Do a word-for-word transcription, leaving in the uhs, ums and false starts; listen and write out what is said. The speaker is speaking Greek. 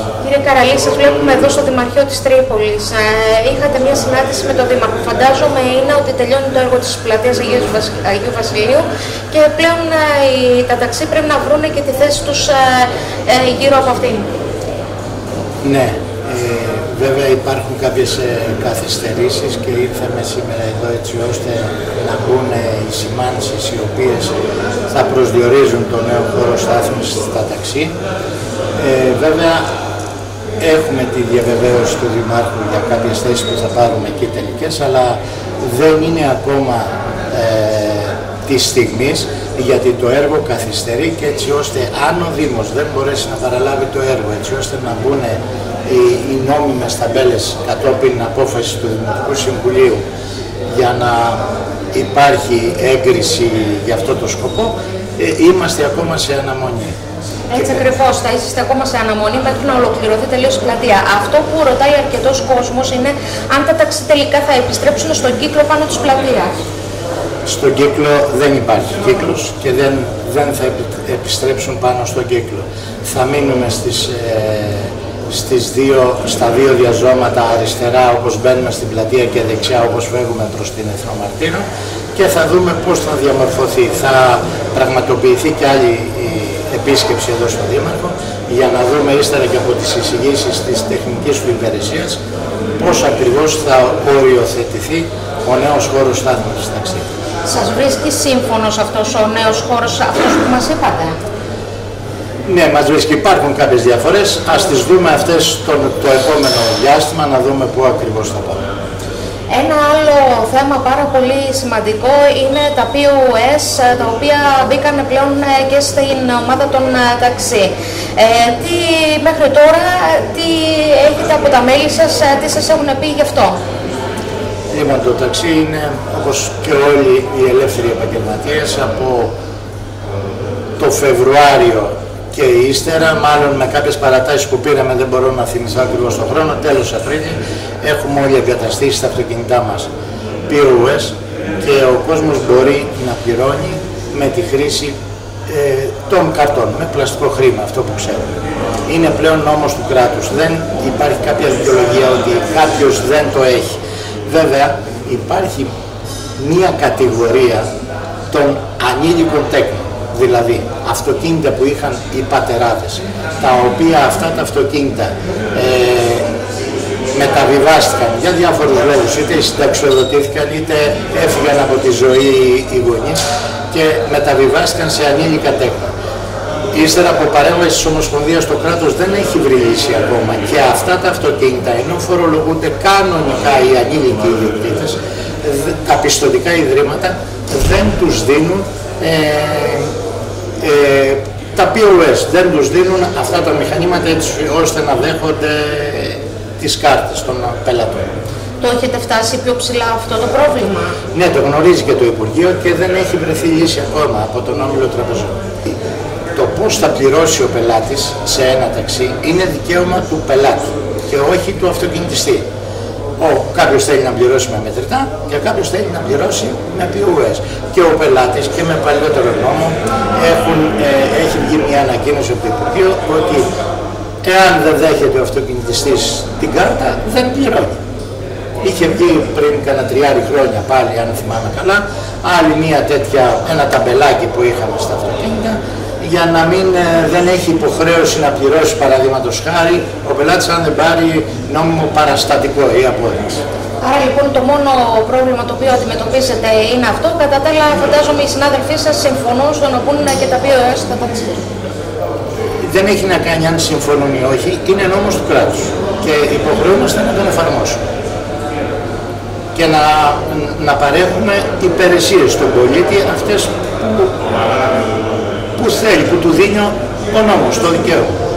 Κύριε Καραλή, σας βλέπουμε εδώ στο Δημαρχείο της Τρίπολης. Ε, είχατε μια συνάντηση με τον Δήμαρχο. Φαντάζομαι είναι ότι τελειώνει το έργο της πλατείας Αγίου Βασιλείου και πλέον ε, τα ταξί πρέπει να βρουν και τη θέση τους ε, ε, γύρω από αυτήν. Ναι, ε, βέβαια υπάρχουν κάποιες ε, καθυστερήσεις και ήρθαμε σήμερα εδώ έτσι ώστε να μπουν οι σημάνσεις οι οποίες θα προσδιορίζουν το νέο χώρο στάθμισης στα ταξί. Ε, βέβαια έχουμε τη διαβεβαίωση του Δημάρχου για κάποιες θέσεις που θα πάρουμε εκεί τελικές, αλλά δεν είναι ακόμα ε, της στιγμής, γιατί το έργο καθυστερεί και έτσι ώστε αν ο Δήμος δεν μπορέσει να παραλάβει το έργο, έτσι ώστε να μπουν οι, οι νόμιμες ταμπέλες κατόπιν απόφαση του Δημοτικού Συμβουλίου για να υπάρχει έγκριση για αυτό το σκοπό, ε, είμαστε ακόμα σε αναμονή. Έτσι ακριβώς, θα είσαστε ακόμα σε αναμονή μέχρι να ολοκληρωθεί τελείως η πλατεία. Αυτό που ρωτάει αρκετός κόσμος είναι αν τα ταξί τελικά θα επιστρέψουν στον κύκλο πάνω της πλατείας. Στον κύκλο δεν υπάρχει κύκλος και δεν, δεν θα επιστρέψουν πάνω στον κύκλο. Θα μείνουμε στις, ε, στις δύο, στα δύο διαζώματα αριστερά όπως μπαίνουμε στην πλατεία και δεξιά όπως φεύγουμε προς την Εθνομαρτύρων και θα δούμε πώς θα διαμορφωθεί. Θα πραγματοποιηθεί και άλλη επίσκεψη εδώ στο Δήμαρχο για να δούμε ύστερα και από τις εισηγήσεις της τεχνικής του υπηρεσίας πώς ακριβώς θα οριοθετηθεί ο νέος χώρος στάθμισης ταξί. Σας βρίσκει σύμφωνος αυτός ο νέος χώρος, αυτός που μας είπατε? Ναι, μας βρίσκει. Υπάρχουν κάποιες διαφορές. Ας τις δούμε αυτές το, το επόμενο διάστημα, να δούμε πού ακριβώς θα πάμε. Ένα άλλο θέμα πάρα πολύ σημαντικό είναι τα πι ο ες, τα οποία μπήκαν πλέον και στην ομάδα των ταξί. Ε, τι μέχρι τώρα, τι έχετε από τα μέλη σας, τι σας έχουν πει γι' αυτό? Λοιπόν, το ταξί είναι, όπως και όλοι οι ελεύθεροι επαγγελματίες, από το Φεβρουάριο και ύστερα, μάλλον με κάποιες παρατάσεις που πήραμε, δεν μπορώ να θυμηθώ ακριβώς τον χρόνο, τέλος Απρίλη, έχουμε όλοι εγκαταστήσει τα αυτοκίνητά μας πι ο ες και ο κόσμος μπορεί να πληρώνει με τη χρήση ε, των καρτών, με πλαστικό χρήμα, αυτό που ξέρουμε. Είναι πλέον νόμος του κράτους, δεν υπάρχει κάποια δικαιολογία ότι κάποιος δεν το έχει. Βέβαια, υπάρχει μία κατηγορία των ανήλικων τέκνων, δηλαδή αυτοκίνητα που είχαν οι πατεράδες, τα οποία αυτά τα αυτοκίνητα ε, μεταβιβάστηκαν για διάφορους λόγους, είτε συνταξιοδοτήθηκαν είτε έφυγαν από τη ζωή οι γονείς και μεταβιβάστηκαν σε ανήλικα τέκνα. Ύστερα από παρέμβαση της Ομοσπονδίας, το κράτος δεν έχει βρει λύση ακόμα και αυτά τα αυτοκίνητα, ενώ φορολογούνται κανονικά οι ανήλικοι ιδιοκτήτες, τα πιστωτικά ιδρύματα δεν τους δίνουν ε, ε, τα πι ο ες, δεν τους δίνουν αυτά τα μηχανήματα έτσι ώστε να δέχονται τις κάρτες των πελατών. Το έχετε φτάσει πιο ψηλά αυτό το πρόβλημα? Ναι, το γνωρίζει και το Υπουργείο και δεν έχει βρεθεί λύση ακόμα από τον Όμιλο Τραπεζών. Το πώς θα πληρώσει ο πελάτης σε ένα ταξί είναι δικαίωμα του πελάτη και όχι του αυτοκινητιστή. Ο, κάποιος θέλει να πληρώσει με μετρητά και κάποιος θέλει να πληρώσει με πι ο ες. Και ο πελάτης και με παλιότερο νόμο έχουν, ε, έχει βγει μια ανακοίνωση από το Υπουργείο ότι εάν δεν δέχεται ο αυτοκινητιστής την κάρτα δεν πληρώνει. Είχε βγει πριν κάνα τριάρι χρόνια πάλι, αν θυμάμαι καλά, άλλη μια τέτοια, ένα ταμπελάκι που είχαμε στα αυτοκίνητα, για να μην ε, δεν έχει υποχρέωση να πληρώσει, παραδείγματος χάρη, ο πελάτης αν δεν πάρει νόμιμο παραστατικό ή απόδειξη. Άρα λοιπόν το μόνο πρόβλημα το οποίο αντιμετωπίζετε είναι αυτό. Κατά τα άλλα, φαντάζομαι οι συνάδελφοί σας συμφωνούν στο να μπουν και τα πι ο ες στα ταξί. Δεν έχει να κάνει αν συμφωνούν ή όχι, είναι νόμος του κράτους και υποχρεούμαστε να τον εφαρμόσουμε και να, να παρέχουμε υπηρεσίες στον πολίτη, αυτές που, που θέλει, που του δίνει ο νόμος, το δικαίωμα.